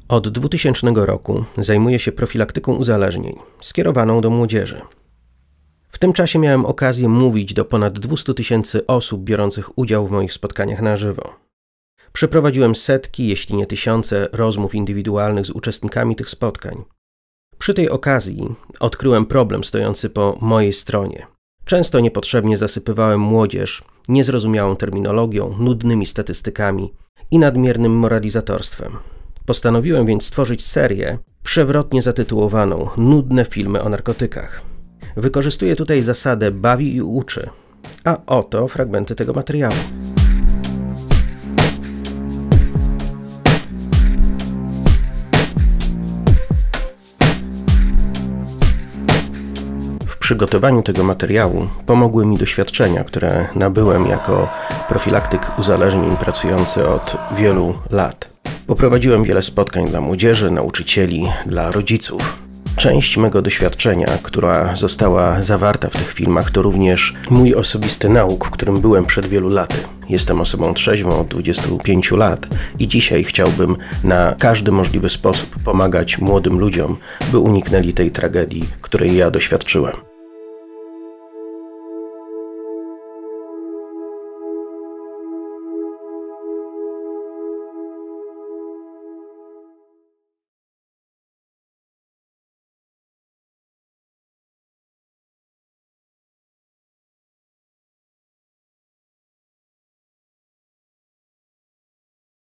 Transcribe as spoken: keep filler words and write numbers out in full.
Od dwutysięcznego roku zajmuję się profilaktyką uzależnień, skierowaną do młodzieży. W tym czasie miałem okazję mówić do ponad dwustu tysięcy osób biorących udział w moich spotkaniach na żywo. Przeprowadziłem setki, jeśli nie tysiące, rozmów indywidualnych z uczestnikami tych spotkań. Przy tej okazji odkryłem problem stojący po mojej stronie. Często niepotrzebnie zasypywałem młodzież niezrozumiałą terminologią, nudnymi statystykami i nadmiernym moralizatorstwem. Postanowiłem więc stworzyć serię przewrotnie zatytułowaną „Nudne filmy o narkotykach”. Wykorzystuję tutaj zasadę bawi i uczy, a oto fragmenty tego materiału. W przygotowaniu tego materiału pomogły mi doświadczenia, które nabyłem jako profilaktyk uzależnień pracujący od wielu lat. Poprowadziłem wiele spotkań dla młodzieży, nauczycieli, dla rodziców. Część mego doświadczenia, która została zawarta w tych filmach, to również mój osobisty nauk, w którym byłem przed wielu laty. Jestem osobą trzeźwą od dwudziestu pięciu lat i dzisiaj chciałbym na każdy możliwy sposób pomagać młodym ludziom, by uniknęli tej tragedii, której ja doświadczyłem.